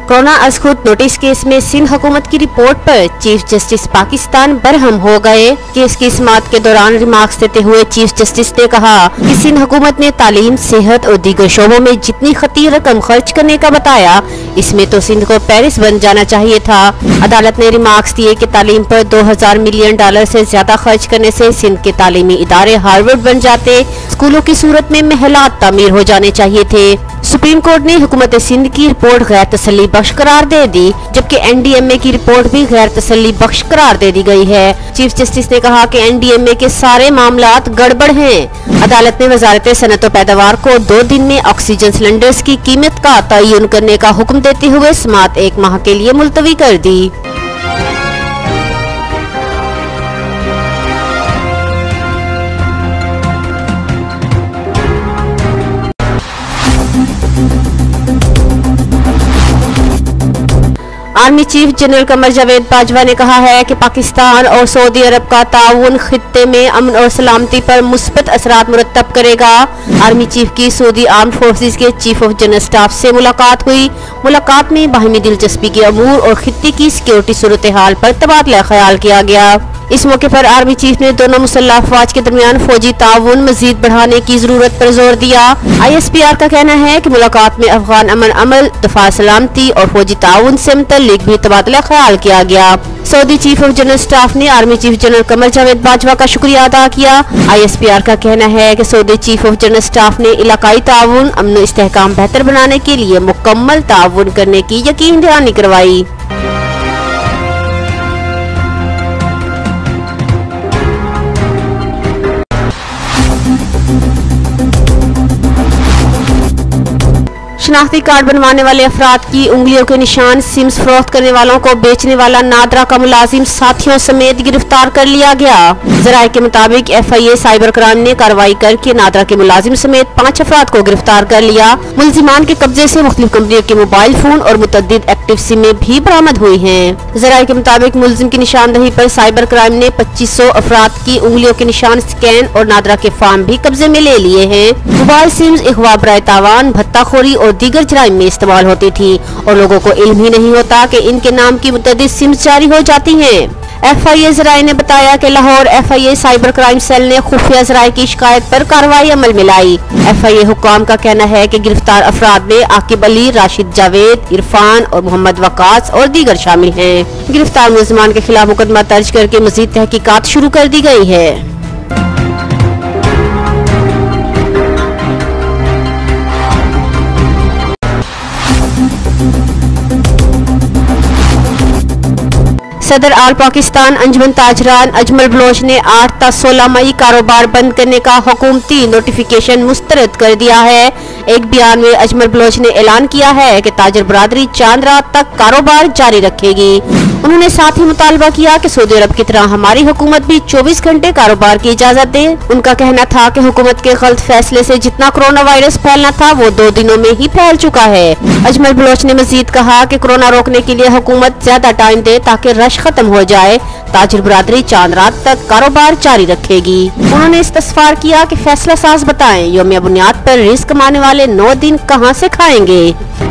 Corona अजखुद notice case में सिंध हुकूमत की रिपोर्ट पर चीफ जस्टिस पाकिस्तान बरहम हो गए। केस की समाअत के दौरान रिमार्क्स देते हुए चीफ जस्टिस ने कहा कि सिंध हुकूमत ने तालीम, सेहत और दीगर शोबों में जितनी खतीर रकम खर्च करने का बताया, इसमें तो सिंध को पेरिस बन जाना चाहिए था। अदालत ने रिमार्क्स दिए कि तालीम पर 2000 मिलियन डॉलर से ज्यादा खर्च करने से सिंध के तालीमी इदारे हार्वर्ड बन जाते, स्कूलों की सूरत में महलात तामीर हो जाने चाहिए थे। सुप्रीम कोर्ट ने हुकूमत सिंध की रिपोर्ट गैर तसल्ली बख्श करार दे दी, जबकि एनडीएमए की रिपोर्ट भी गैर तसल्ली बख्श करार दे दी गई है। चीफ जस्टिस ने कहा कि एनडीएमए के सारे मामलात गड़बड़ हैं। अदालत ने वजारत सनअत व पैदावार को 2 दिन में ऑक्सीजन सिलेंडर्स की कीमत का तयन करने का हुक्म देते हुए समाअत 1 माह के लिए मुलतवी कर दी। Army chief general Qamar Javed Bajwa ने कहा है कि पाकिस्तान और सऊदी अरब का ताउन खित्ते में अमन और सलामती पर मुस्बत असरात मुरत्तब करेगा। आर्मी चीफ की सऊदी आर्म्ड फोर्सेस के चीफ ऑफ जनरल स्टाफ से मुलाकात हुई। मुलाकात में बाहिमी दिलचस्पी के अमूर और खित्ते की सिक्योरिटी सूरत हाल पर तबादला ख्याल किया गया। इस मौके पर आर्मी चीफ ने दोनों मुसल्लह अफवाज के दरमियान फौजी ताउन मजीद बढ़ाने की जरूरत पर जोर दिया। ISPR का कहना है कि मुलाकात में अफगान अमन अमल, दफा सलामती और फौजी ताउन से मुतल्लिक भी तबादला ख्याल किया गया। Saudi chief of general staff ने army chief general Qamar Javed Bajwa का शुक्रिया अदा किया। ISPR का कहना है कि Saudi chief of general staff ने इलाकाई ताउन, अमन व इस्तेहकाम बेहतर बनाने के लिए मुकम्मल ताउन करने की यकीन दहानी करवाई। शनाख्ती कार्ड बनवाने वाले अफराद की उंगलियों के निशान सिम्स फरोख्त करने वालों को बेचने वाला नादरा का मुलाजिम साथियों समेत गिरफ्तार कर लिया गया। जराये के मुताबिक FIA साइबर क्राइम ने कार्रवाई करके नादरा के मुलाजिम समेत 5 अफराद को गिरफ्तार कर लिया। मुलजिमान के कब्जे से मुख्तलिफ कंपनियों के मोबाइल फोन और मुतअद्दिद एक्टिव सिमें भी बरामद हुई हैं। जराये के मुताबिक मुलजिम की निशानदही पर साइबर क्राइम ने 2500 अफराद की उंगलियों के निशान स्कैन और नादरा के फार्म भी कब्जे में ले लिए हैं। मोबाइल सिम्स इख्वा बराए तावान, भत्ताखोरी और दीगर जराइम में इस्तेमाल होती थी और लोगों को इल्म ही नहीं होता कि इनके नाम की मुतअद्दिद सिम्स जारी हो जाती हैं। FIA जराये ने बताया कि Lahore FIA cyber crime cell ने खुफिया जराये की शिकायत पर कार्रवाई अमल में लाई। FIA हुक्काम का कहना है कि गिरफ्तार अफराद में आकिब अली, राशिद जावेद, इरफान और मोहम्मद वकास और दीगर शामिल हैं। गिरफ्तार मुलजिमान के खिलाफ मुकदमा दर्ज करके मजीद तहकीकात शुरू कर दी गई है। सदर आल पाकिस्तान अंजुमन ताजरान अजमल बलोच ने 8 ता 16 मई कारोबार बंद करने का हुकूमती नोटिफिकेशन मुस्तरद कर दिया है। एक बयान में अजमल बलोच ने ऐलान किया है कि ताजर बरादरी चांद रात तक कारोबार जारी रखेगी। उन्होंने साथ ही मुतालबा किया कि सऊदी अरब की तरह हमारी हुकूमत भी 24 घंटे कारोबार की इजाजत दे। उनका कहना था कि हुकूमत के गलत फैसले से जितना कोरोना वायरस फैलना था वो 2 दिनों में ही फैल चुका है। अजमल बलोच ने मजीद कहा कि कोरोना रोकने के लिए हुकूमत ज्यादा टाइम दे ताकि रश खत्म हो जाए। ताजिर बरादरी चांद रात तक कारोबार जारी रखेगी। उन्होंने इस्तफसार किया कि फैसला साज बताएं, यौमिया बुनियाद पर रिस्क कमाने वाले 9 दिन कहां से खाएंगे।